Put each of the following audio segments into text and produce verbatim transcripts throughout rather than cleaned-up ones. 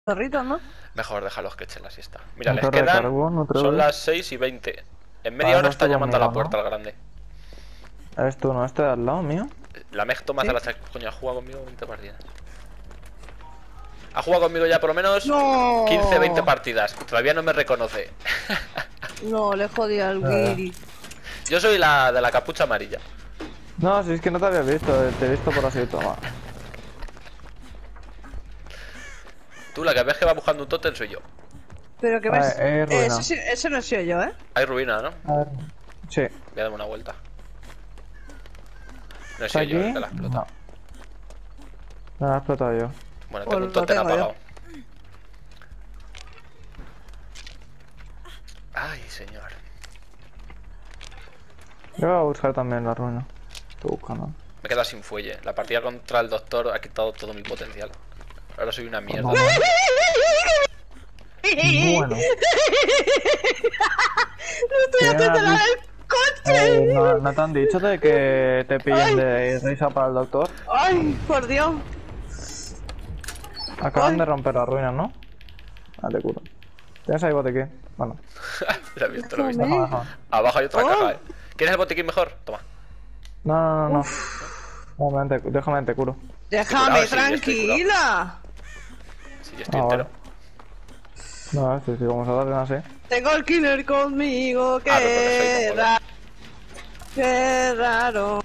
Zorritos, ¿no? Mejor déjalos que echen la siesta. Mira, les Motor de quedan... carbón, otra Son vez. las seis y veinte. En media Ah, hora no está estoy llamando a la conmigo, puerta ¿no? al grande. ¿Eres tú, no? ¿Este de al lado mío? La Meg toma ¿Sí? hace la chac... Coño, ha jugado conmigo veinte partidas. Ha jugado conmigo ya por lo menos No. quince, veinte partidas. Todavía no me reconoce. No, le jodí al Eh. Guiri. Yo soy la de la capucha amarilla. No, si es que no te había visto, te he visto por así, toma. Tú la que ves que va buscando un tótem soy yo. Pero que Ah, ves. eh, ruina. ese, sí- ese no he sido yo, ¿eh? Hay ruina, ¿no? A ver. Sí. Voy a darme una vuelta. No he ¿Está sido yo aquí? el que la explota. No. No la he explotado yo. Bueno, Pues tengo un lo tótem tengo yo. apagado. Ay, señor. Yo voy a buscar también la ruina. Estoy buscando. Me he quedado sin fuelle. La partida contra el doctor ha quitado todo mi potencial. Ahora soy una mierda. Bueno. No estoy ¿Qué haciendo has la dicho? del coche. Eh, ¿no, ¿No te han dicho de que te pillen de risa para el doctor? Ay, por Dios. Acaban Ay. de romper la ruina, ¿no? Vale, curo. ¿Tienes ahí botiquín? Bueno. Lo he visto, lo he visto. Déjame, déjame. Abajo hay otra Oh. caja, eh. ¿Quieres el botiquín mejor? Toma. No, no, no, no. Déjame, te- déjame, te curo. Déjame curado, sí, estoy tranquila. Sí, yo estoy Ah, entero. vale. No, sí, sí, como se hacen así. Tengo el killer conmigo, Ah, pero porque soy qué mongolo. raro. Qué raro.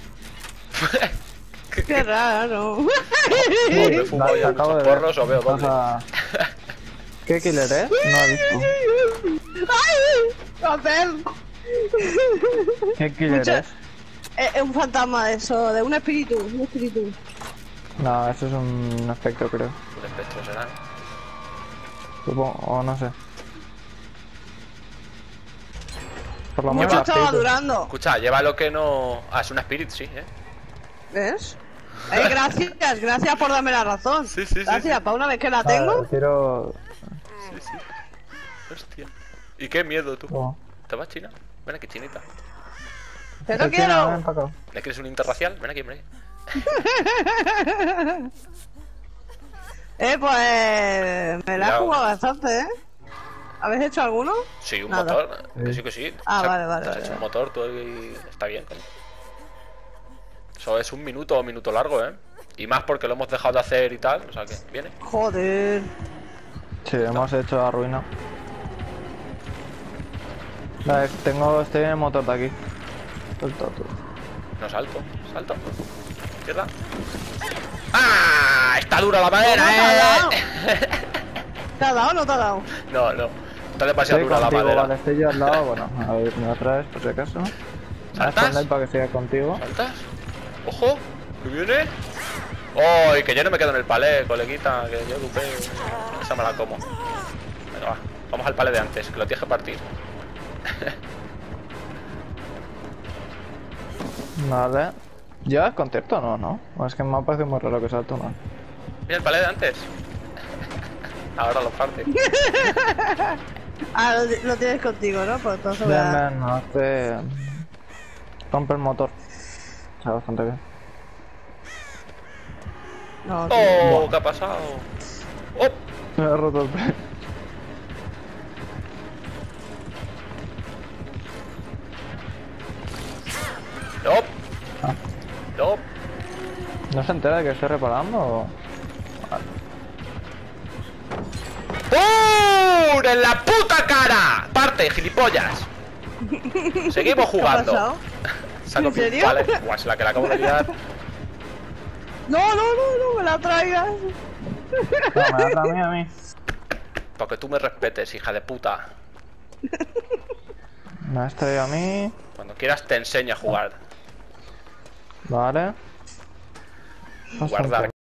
Qué raro. Me he fumado Te ya acabo muchos de ver. porros o veo doble. Pasa- ¿Qué killer es? No he visto. ¡Ay! ¡Papel! ¿Qué killer Mucho- es? Es, es un fantasma eso, de un espíritu, un espíritu. No, eso es un espectro, creo. Un espectro será, ¿no? Supongo, o no sé. Por lo Mucho menos estaba espíritu. durando. Escucha, lleva lo que no... Ah, es una spirit, sí, eh. ¿Ves? Eh, gracias, gracias por darme la razón. Sí, sí, sí, Gracias, sí. para una vez que la Ah, tengo. el tiro... Sí, sí. Hostia. Y qué miedo, tú. Oh. ¿Te vas, China? Ven aquí, Chinita. Pero El tiro, ven quiero. pa' acá. ¿No quieres un interracial? Ven aquí, hombre. Eh, pues. Me la he Cuidado. jugado bastante, ¿eh? ¿Habéis hecho alguno? Sí, un Nada. motor. Que sí, que sí. Ah, O sea, vale, vale, te has vale, hecho un vale. motor, tú y... Está bien. coño. Eso es un minuto o minuto largo, eh. Y más porque lo hemos dejado de hacer y tal. O sea que, viene. Joder. Sí, hemos hecho la ruina. Vale, tengo este motor de aquí. Suelta tú. No salto, salto. Izquierda. ¡Ah! Está dura la madera, ¿Cómo te ha dado? eh. ¿Te ha dado o no te ha dado? No, no. Está demasiado Estoy dura la contigo, madera. vale, estoy yo al lado, bueno, a ver, me lo traes por si acaso. ¿Saltas? Haz para que siga contigo. ¿Saltas? ¡Ojo! ¿Que viene? ¡Oh! Que yo no me quedo en el palé, coleguita. Que yo dupé. Esa me la como. Venga, va. Vamos al palé de antes, que lo tienes que partir. Vale. ¿Llevas contexto o no, no? O es que me ha parecido muy raro que salto, ¿no? Mira el palé de antes. Ahora lo parte. Ah, lo, lo tienes contigo, ¿no? Pues entonces voy Bien, a... bien, no, este... Rompe el motor. Está bastante bien. No, tío. ¡Oh! ¿Qué ha pasado? ¡Oh! Me ha roto el pie. ¡No! Ah. ¡No! ¿No se entera de que estoy reparando o...? ¡Pum! ¡En la puta cara! ¡Parte, gilipollas! Seguimos ¿Qué ha jugando. pasado? Saco ¿En serio? Vale, Buah, es la que la acabo de liar. No, no, no, no me la traigas. No, me da a mí, a mí. Porque tú me respetes, hija de puta. Me has traído a mí. Cuando quieras te enseño a jugar. Vale. Guardar.